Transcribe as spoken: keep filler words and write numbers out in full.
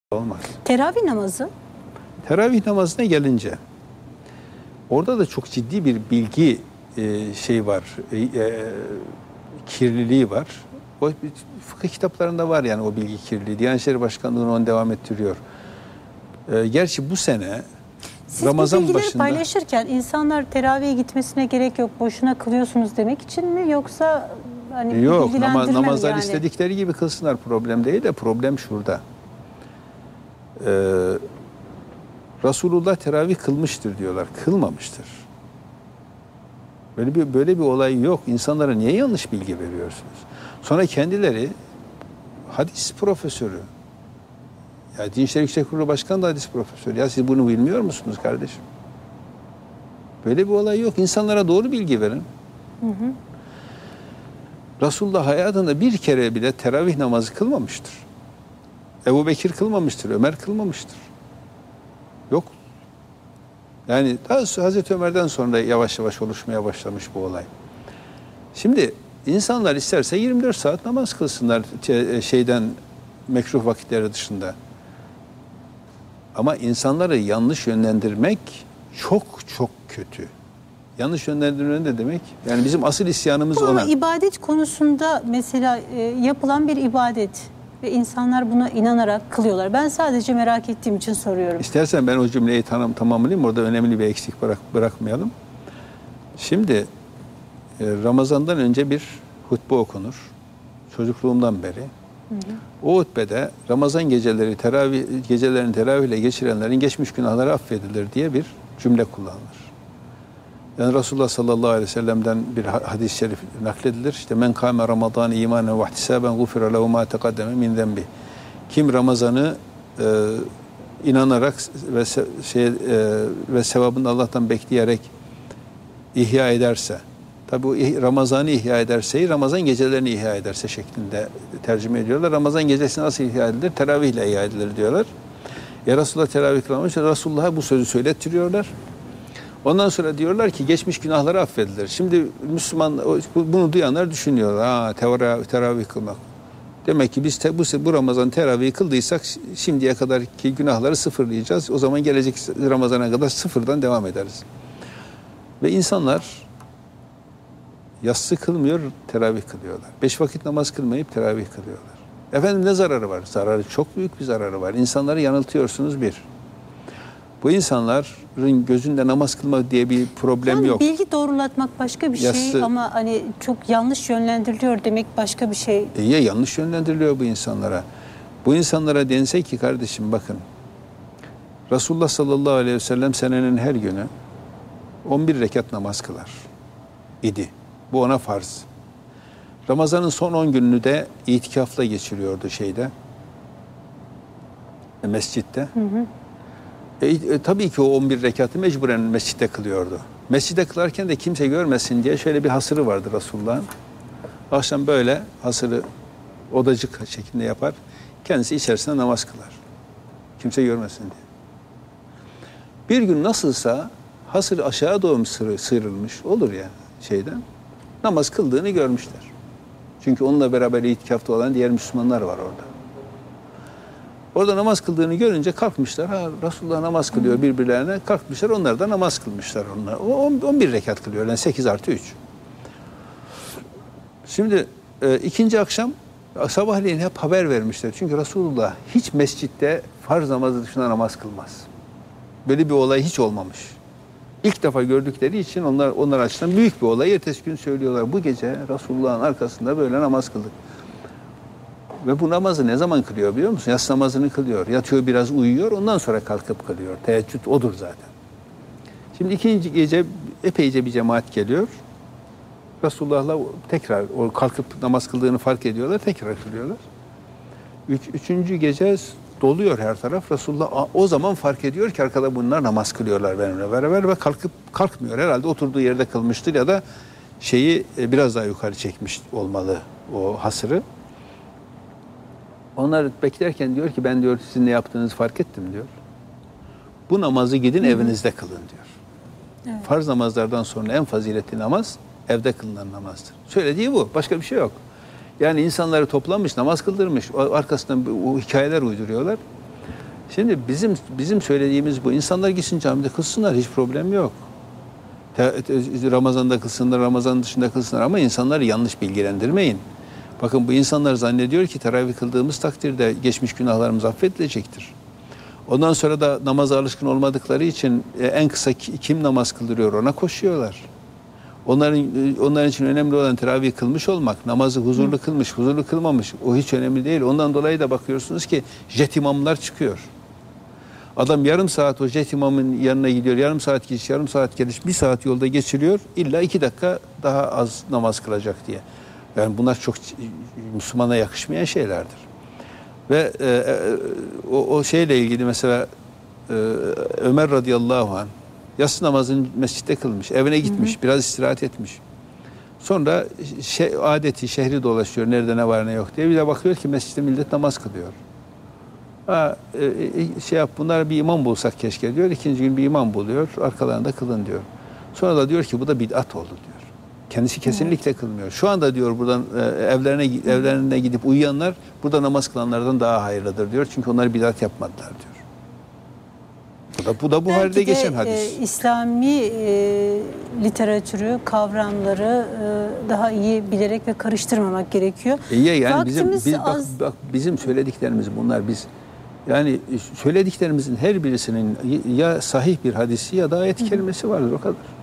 Olmaz. Teravih namazı? Teravih namazına gelince orada da çok ciddi bir bilgi e, şey var, e, e, kirliliği var. O fıkıh kitaplarında var yani o bilgi kirliliği. Diyanet İşleri Başkanlığı onu devam ettiriyor. E, gerçi bu sene Siz Ramazan bu bilgileri başında paylaşırken insanlar teravihe gitmesine gerek yok, boşuna kılıyorsunuz demek için mi, yoksa hani yok bilgilendirme namaz, mi namazlar yani? istedikleri gibi kılsınlar, problem değil de problem şurada. Ee, Resulullah teravih kılmıştır diyorlar. Kılmamıştır. Böyle bir böyle bir olay yok. İnsanlara niye yanlış bilgi veriyorsunuz? Sonra kendileri hadis profesörü. Ya Din İşleri Yüksek Kurulu Başkanı da hadis profesörü. Ya siz bunu bilmiyor musunuz kardeşim? Böyle bir olay yok. İnsanlara doğru bilgi verin. Hı hı. Resulullah hayatında bir kere bile teravih namazı kılmamıştır. Ebu Bekir kılmamıştır, Ömer kılmamıştır. Yok. Yani daha Hazreti Ömer'den sonra yavaş yavaş oluşmaya başlamış bu olay. Şimdi insanlar isterse yirmi dört saat namaz kılsınlar şeyden, mekruh vakitleri dışında. Ama insanları yanlış yönlendirmek çok çok kötü. Yanlış yönlendirme ne demek? Yani bizim asıl isyanımız Bu ona. Ama ibadet konusunda mesela e, yapılan bir ibadet ve insanlar buna inanarak kılıyorlar. Ben sadece merak ettiğim için soruyorum. İstersen ben o cümleyi tanım, tamamlayayım. Orada önemli bir eksik bırak, bırakmayalım. Şimdi e, Ramazan'dan önce bir hutbe okunur. Çocukluğumdan beri. Hı hı. O hutbede Ramazan geceleri teravih, gecelerini teravihle geçirenlerin geçmiş günahları affedilir diye bir cümle kullanılır. Yani Resulullah sallallahu aleyhi ve sellem'den bir hadis-i şerif nakledilir. İşte men kâme Ramazan imanen ve ihtisâben gufira lehu mâ teqaddeme min zenbi. Kim Ramazan'ı e, inanarak ve se, şey e, ve sevabını Allah'tan bekleyerek ihya ederse, tabi bu Ramazan'ı ihya ederse, Ramazan gecelerini ihya ederse şeklinde tercüme ediyorlar. Ramazan gecesi nasıl ihya edilir? Teravihle ihya edilir diyorlar. Ya Resulullah teravih kılmamış, Resulullah'a bu sözü söylettiriyorlar. Ondan sonra diyorlar ki geçmiş günahları affedilir. Şimdi Müslüman bunu duyanlar düşünüyorlar. Ha, teravih, teravih kılmak. Demek ki biz te, bu, bu Ramazan teravih kıldıysak şimdiye kadarki günahları sıfırlayacağız. O zaman gelecek Ramazan'a kadar sıfırdan devam ederiz. Ve insanlar yatsı kılmıyor, teravih kılıyorlar. Beş vakit namaz kılmayıp teravih kılıyorlar. Efendim ne zararı var? Zararı, çok büyük bir zararı var. İnsanları yanıltıyorsunuz bir. Bu insanların gözünde namaz kılma diye bir problem yani yok. Bilgi doğrulatmak başka bir Yassı, şey ama hani çok yanlış yönlendiriliyor demek başka bir şey. E ya yanlış yönlendiriliyor bu insanlara. Bu insanlara dense ki kardeşim bakın, Resulullah sallallahu aleyhi ve sellem senenin her günü on bir rekat namaz kılar idi. Bu ona farz. Ramazan'ın son on gününü de itikafla geçiriyordu şeyde, e, mescitte. Hı hı. E, e, tabii ki o on bir rekatı mecburen mescitte kılıyordu. Mescitte kılarken de kimse görmesin diye şöyle bir hasırı vardı Resulullah'ın. Akşam böyle hasırı odacık şeklinde yapar. Kendisi içerisinde namaz kılar. Kimse görmesin diye. Bir gün nasılsa hasır aşağı doğru sıyrılmış olur ya şeyden. Namaz kıldığını görmüşler. Çünkü onunla beraber itikafta olan diğer Müslümanlar var orada. Orada namaz kıldığını görünce kalkmışlar. Ha, Resulullah namaz kılıyor birbirlerine. Kalkmışlar, onlar da namaz kılmışlar. Onlar. O on bir rekat kılıyor. Yani sekiz artı üç. Şimdi e, ikinci akşam sabahleyin hep haber vermişler. Çünkü Resulullah hiç mescitte farz namazı dışında namaz kılmaz. Böyle bir olay hiç olmamış. İlk defa gördükleri için onlar onlar açısından büyük bir olay. Ertesi gün söylüyorlar. Bu gece Resulullah'ın arkasında böyle namaz kıldık. Ve bu namazı ne zaman kılıyor biliyor musun? Yatsı namazını kılıyor. Yatıyor, biraz uyuyor, ondan sonra kalkıp kılıyor. Teheccüd odur zaten. Şimdi ikinci gece epeyce bir cemaat geliyor. Resulullah'la tekrar o kalkıp namaz kıldığını fark ediyorlar. Tekrar kılıyorlar. Üç, üçüncü gece doluyor her taraf. Resulullah o zaman fark ediyor ki arkada bunlar namaz kılıyorlar benimle beraber ve kalkıp kalkmıyor. Herhalde oturduğu yerde kılmıştır ya da şeyi biraz daha yukarı çekmiş olmalı o hasırı. Onlar beklerken diyor ki ben diyor sizin ne yaptığınızı fark ettim diyor. Bu namazı gidin, hı hı, evinizde kılın diyor. Evet. Farz namazlardan sonra en faziletli namaz evde kılınan namazdır. Söylediği bu. Başka bir şey yok. Yani insanları toplamış, namaz kıldırmış. Arkasından o hikayeler uyduruyorlar. Şimdi bizim bizim söylediğimiz bu. İnsanlar gitsin camide kılsınlar, hiç problem yok. Ramazan'da kılsınlar, Ramazan dışında kılsınlar ama insanları yanlış bilgilendirmeyin. Bakın bu insanlar zannediyor ki teravih kıldığımız takdirde geçmiş günahlarımız affedilecektir. Ondan sonra da namaza alışkın olmadıkları için en kısa kim namaz kıldırıyor ona koşuyorlar. Onların onların için önemli olan teravih kılmış olmak, namazı huzurlu kılmış, huzurlu kılmamış o hiç önemli değil. Ondan dolayı da bakıyorsunuz ki jet imamlar çıkıyor. Adam yarım saat o jet imamın yanına gidiyor, yarım saat gidiş, yarım saat geliş, bir saat yolda geçiriyor. İlla iki dakika daha az namaz kılacak diye. Yani bunlar çok Müslümana yakışmayan şeylerdir. Ve e, e, o, o şeyle ilgili mesela e, Ömer radıyallahu anh yatsı namazını mescitte kılmış, evine gitmiş, hı hı. biraz istirahat etmiş. Sonra şey, adeti şehri dolaşıyor, nerede ne var ne yok diye. Bir de bakıyor ki mescitte millet namaz kılıyor. Ha, e, şey yap, bunlar bir imam bulsak keşke diyor. İkinci gün bir imam buluyor, arkalarında kılın diyor. Sonra da diyor ki bu da bid'at oldu diyor. Kendisi kesinlikle kılmıyor. Şu anda diyor buradan e, evlerine evlerine gidip uyuyanlar burada namaz kılanlardan daha hayırlıdır diyor. Çünkü onlar bid'at yapmadılar diyor. Bu da bu da bu halde geçen hadis. E, İslami e, literatürü, kavramları e, daha iyi bilerek ve karıştırmamak gerekiyor. E, ya, yani Vaktimiz bizim biz, bak, az... bak bizim söylediklerimiz bunlar biz yani söylediklerimizin her birisinin ya sahih bir hadisi ya da ayet kelimesi vardır o kadar.